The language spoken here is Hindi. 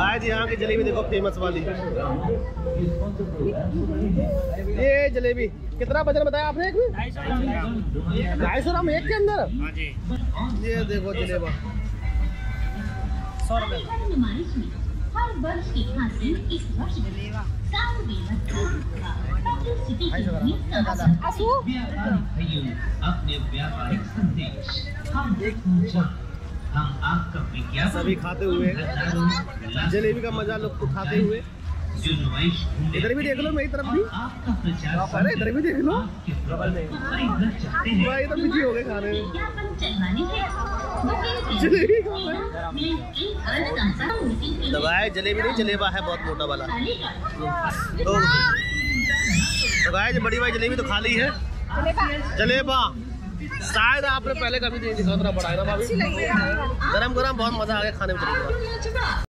गाइस यहाँ की जलेबी देखो फेमस वाली। ये जलेबी कितना वजन बताया आपने? एक में 250 ग्राम एक के अंदर। हाँ जी। ये देखो जलेबा 100 रुपए। हर वर्ष की भांति इस वर्ष जलेबा अपने व्यापारिक संदेश हम आपका विज्ञापन सभी खाते हुए जलेबी का मजा लोग उठाते हुए। इधर भी देख लो, मेरी तरफ भी। अरे इधर भी देख लो भाई, तो बिजी हो गए खाने में। जलेबी दबाए, जलेबी नहीं जलेबा है बहुत मोटा वाला। तो गाइस बड़ी भाई जलेबी तो खा ली है। जलेबा शायद आपने पहले कभी नहीं देखा, उतना बड़ा है ना भाभी। गरम गरम बहुत मजा आ गया खाने में।